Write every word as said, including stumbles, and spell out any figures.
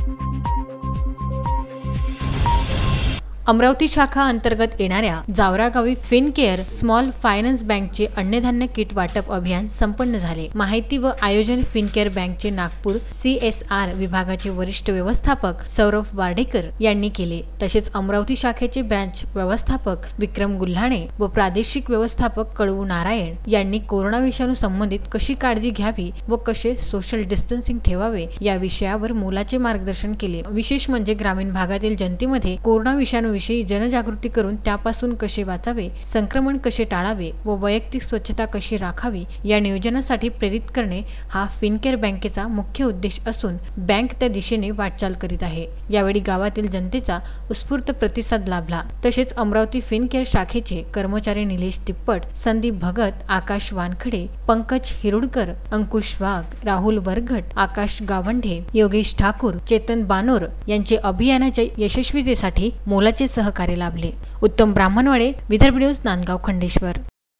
अमरावती शाखा अंतर्गत येणाऱ्या जावरागावी फिनकेअर स्मॉल फायनान्स बँकचे अन्नधान्य किट वाटप अभियान संपन्न झाले। माहिती व आयोजन फिनकेअर बँकचे नागपूर सी एस आर विभागाचे वरिष्ठ व्यवस्थापक सौरभ वार्डेकर यांनी केले। तसेच अमरावती शाखेचे ब्रांच व्यवस्थापक विक्रम गुल्हाणे व प्रादेशिक व्यवस्थापक कळवू नारायण यांनी कोरोना विषाणू संबंधित कशी काळजी घ्यावी व कसे सोशल डिस्टन्सिंग ठेवावे या विषयावर मोलाचे मार्गदर्शन केले। विशेष म्हणजे ग्रामीण भागातील जनतेमध्ये कोरोना विषाणू विषयी जनजागृती करून त्यापासून कसे वाचावे, संक्रमण कसे टाळावे व वैयक्तिक स्वच्छता कशी राखावी या नियोजनासाठी प्रेरित करणे हा फिनकेअर बँकेचा मुख्य उद्देश असून बँक त्या दिशेने वाटचाल करीत आहे। यावेळी गावातील जनतेचा उत्स्फूर्त प्रतिसाद लाभला। तसेच अमरावती फिनकेअर शाखेचे कर्मचारी निलेश तिप्पट, संदीप भगत, आकाश वानखडे, पंकज हिरुडकर, अंकुश वाघ, राहुल वरघट, आकाश गावंढे, योगेश ठाकूर, चेतन बानोर यांचे अभियानाच्या यशस्वीतेसाठी मोलाचे सहकार्य लाभले। उत्तम ब्राह्मणवाडे, विदर्भ न्यूज, नांदगाव, खंडेश्वर।